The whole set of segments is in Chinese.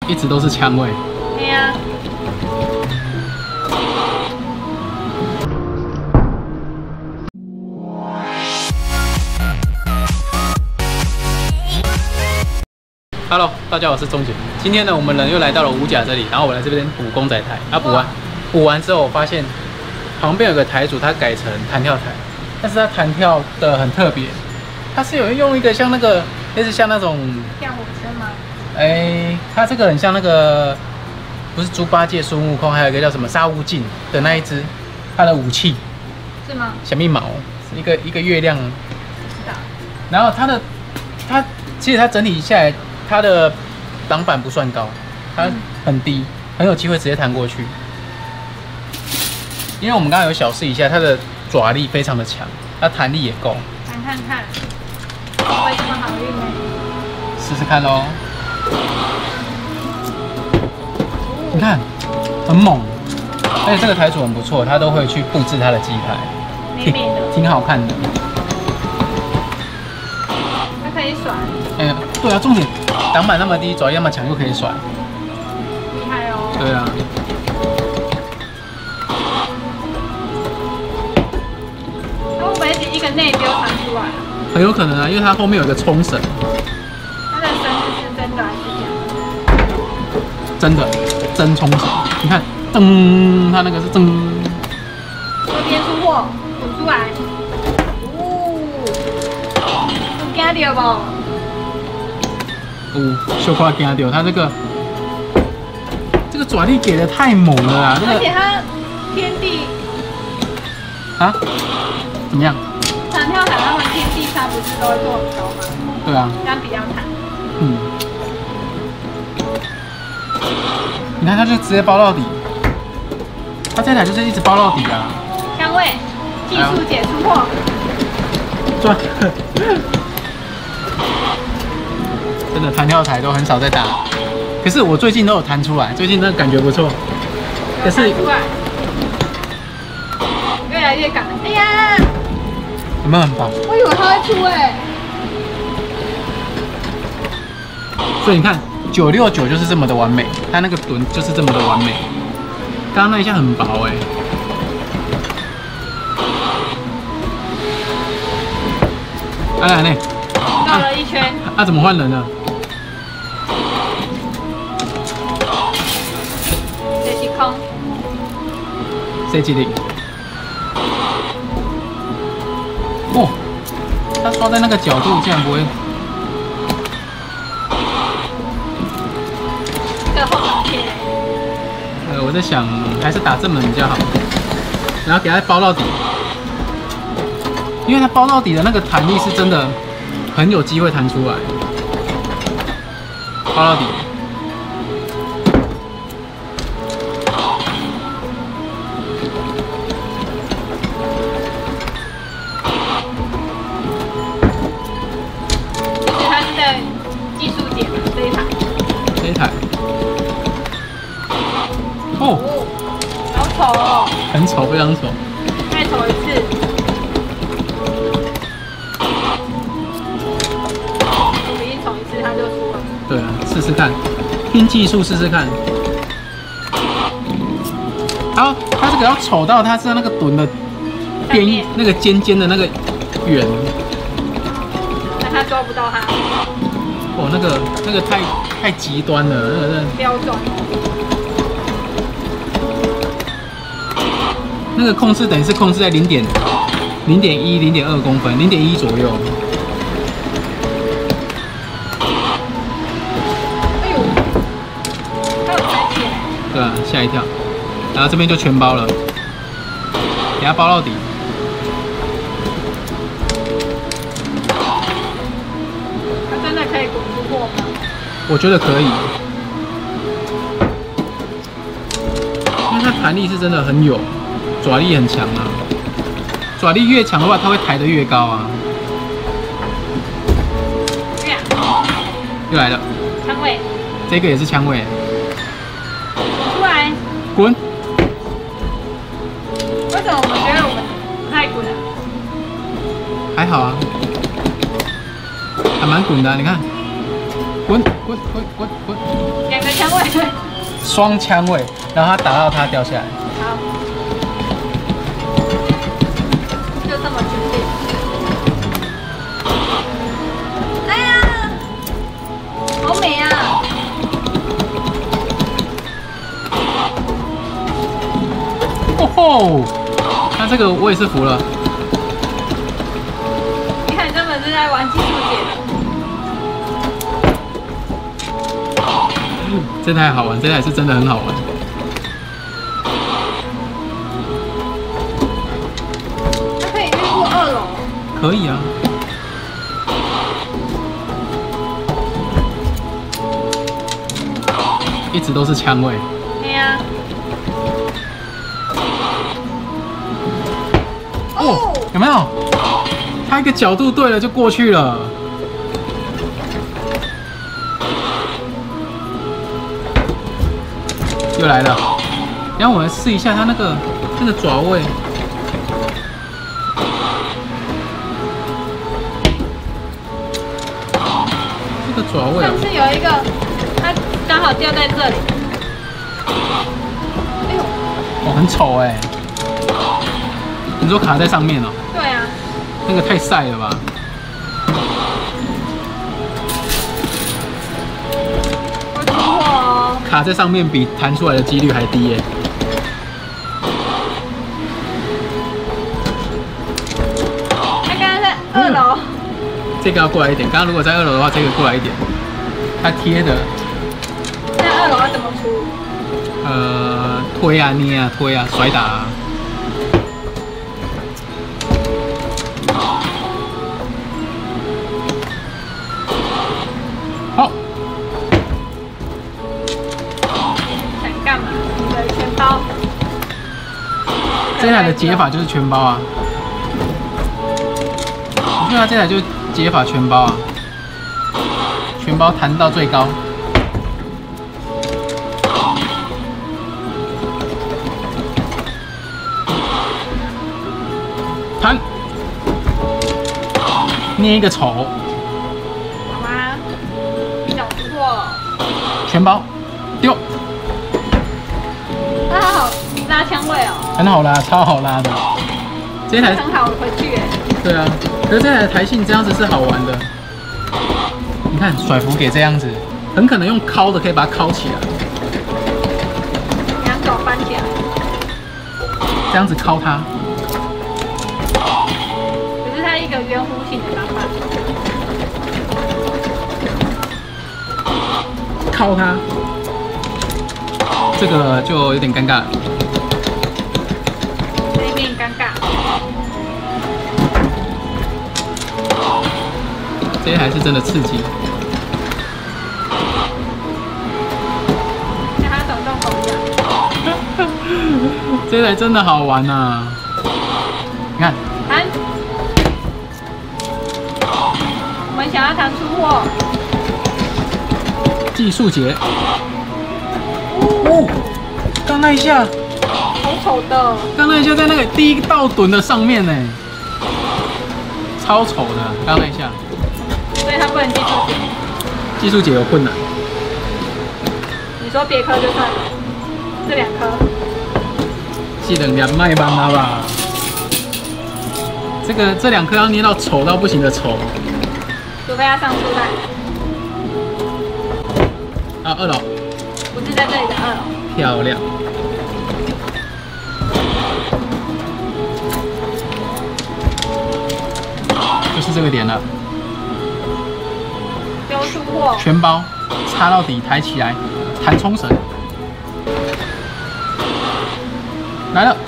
一直都是枪味。 对呀。 Hello， 大家好，我是钟姐。今天呢，我们人又来到了五甲这里，然后我来这边补公仔台。补完之后，我发现旁边有个台主，他改成弹跳台，但是它弹跳的很特别，它是有用一个像那个类似像那种跳火车吗？ 它这个很像那个不是猪八戒、孙悟空，还有一个叫什么沙悟净的那一只，它的武器是吗？ 小蜜毛，一个月亮。 不知道。 然后它其实它整体下来。它的挡板不算高，它很低，很有机会直接弹过去。因为我们刚刚有小试一下，它的爪力非常的强，它弹力也够。 弹看看，会这么好运呢？ 试试看喽。你看，很猛，而且这个台主很不错，他都会去布置他的机台， 美美的， 挺好看的。 它可以甩。 对啊，重点。挡板那么低，爪力那么强，又可以甩， 厉害哦！ 对啊。 它会不会一个内丢弹出来？ 很有可能啊，因为它后面有一个冲绳。 它的绳子是真的还是假的？ 真的，真冲绳。你看，噔，它那个是噔。 这边出货，吐出来。有惊到不？ 小夸惊到，他这个爪力给的太猛了啦！ 而且它天地啊，怎么样？ 弹跳台他们天地差不是都会做很高吗？ 对啊， 这样比较弹。 你看它就直接包到底，它这台就是一直包到底啊。 香味，技术解出货。 转。真的弹跳台都很少在打，可是我最近都有弹出来，最近那感觉不错。可是出来，越来越赶。哎呀， 有没有很棒？ 我以为它会出所以你看969就是这么的完美，它那个臀就是这么的完美。刚刚那一下很薄来呢？ 绕了一圈。 怎么换人了？ 空， 谁机灵？哦，他刷在那个角度竟然不会。 这个后脑贴。 我在想还是打正门比较好，然后给它包到底，因为它包到底的那个弹力是真的很有机会弹出来，包到底。 技术点这一台， 哦， 好丑哦， 很丑，非常丑， 再丑一次，我们一丑一次它就出了。 对啊，试试看，拼技术试试看。好，它这个要丑到它是那个臀的边，那个尖尖的那个圆， 但它抓不到它。 哦，那个太极端了，那个标准。 那个控制等于是控制在0.1、0.2公分、0.1左右。 哎呦，它有裁剪。 对啊，吓一跳。然后这边就全包了，给它包到底。 可以滚出货吗？ 我觉得可以，因为它弹力是真的很有，爪力很强啊。爪力越强的话，它会抬得越高啊。又来了， 枪尾， 这个也是枪尾。 出来， 滚！ 为什么我们觉得我们不太滚啊？ 还好啊。还蛮滚的、啊，你看， 滚！ 2个枪位。 双枪位，然后他打到他掉下来。 好，就这么决定。哎呀，好美啊！ 哦吼，那这个我也是服了。 你看，根本是在玩技术解的。 这台好玩，这台是真的很好玩。 它可以越过2楼。 可以啊。一直都是枪位。 对呀。 哦，有没有？它一个角度对了就过去了。又来了，然后我来试一下它那个爪位。这个爪位上次有一个，它刚好掉在这里。哎呦， 哦，很丑哎。你说卡在上面哦？ 对啊。 那个太晒了吧？ 会出货哦。 卡在上面比弹出来的几率还低耶。 他刚刚在2楼。 这个要过来一点，刚刚如果在2楼的话，这个过来一点。它贴的。 那2楼要怎么出？ 推啊、捏啊、推啊、甩打啊。好。 想干嘛？你的全包。 这台的解法就是全包啊。我觉得它这台就解法全包啊，全包弹到最高。弹，捏一个丑。 好吗？小错。 全包，丢。 它好拉枪位哦。 很好拉，超好拉的。这台很好回去耶。 对啊，可是这台的台性这样子是好玩的。你看甩服给这样子，很可能用敲的可以把它敲起来。 2手翻起来。 这样子敲它。 可是它一个圆弧形的方法。 敲它，这个就有点尴尬了。 这一面尴尬。 这一台是真的刺激。 像它手动风一样。 这一台真的好玩啊！你看， 弹。我们想要弹出货。 技术节。哦，刚那一下， 好丑的。 刚那一下在那个第一道墩的上面呢，超丑的，刚那一下。 所以它不能技术解。 技术节有困难。 你说别颗就算了，这2颗。 记得2麦帮它吧。这2颗要捏到丑到不行的丑。 除非它上出来。 啊，2楼。 不是在这里的2楼。 漂亮。就是这个点了。 丢出货。 全包，插到底，抬起来，弹冲绳。来了。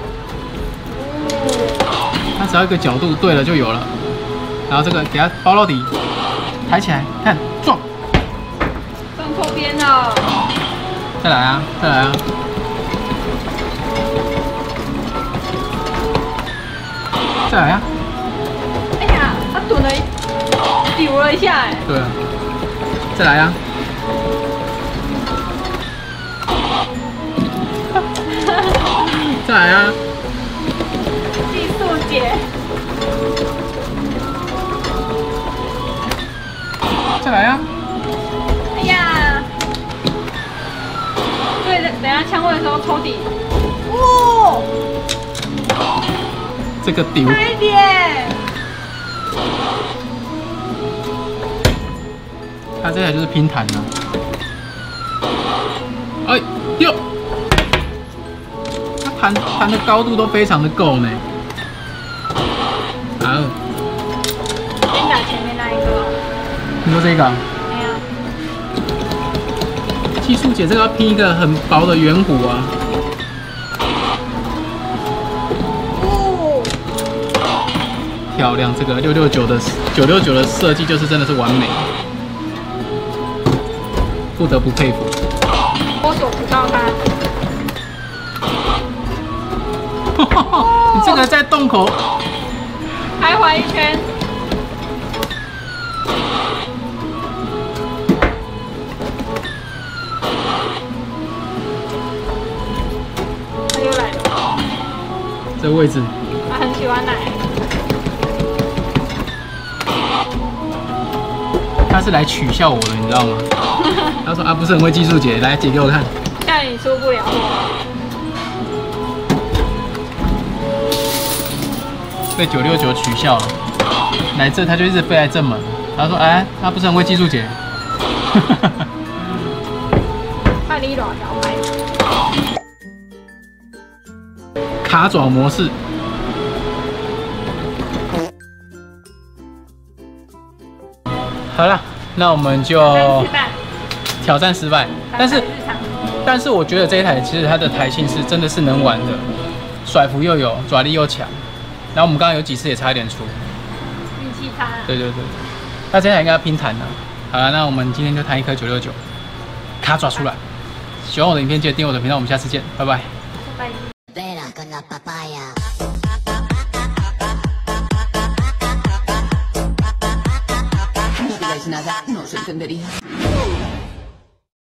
它只要一个角度对了就有了。然后这个给它包到底，抬起来，看撞。 撞错边了。 再来啊，再来啊。再来啊。 哎呀，它蹲了丢了一下哎。 对啊。再来啊。再来啊。 技术解。 再来啊。 等一下枪位的时候抽底。哦， 这个丢。 快一点！ 它这台就是拼弹啊。哎呦，它弹的高度都非常的够呢。好， 先打前面那一个。 你说这个啊？ 没有。 技术姐这个要拼一个很薄的圆弧啊。 哦， 漂亮，这个969的设计就是真的是完美，不得不佩服。 我锁不到它。 你这个在洞口徘徊一圈。他又来了。 这个位置， 他很喜欢奶。 他是来取笑我的，你知道吗？他说啊，不是很会技术姐，来解给我看。 像你出不了被969取笑了，来这他就一直飞来正门。他说哎，他不是很会技术姐。 看你软摇摆。 卡爪模式。好了，那我们就挑战失败。但是我觉得这一台其实它的台性是真的是能玩的，甩幅又有，爪力又强。然后我们刚刚有几次也差一点出， 运气差。 对。那这台应该要拼弹了。好了，那我们今天就弹一颗969，卡爪出来。喜欢我的影片记得订阅我的频道，我们下次见，拜拜。 拜。 Nada, no se entendería.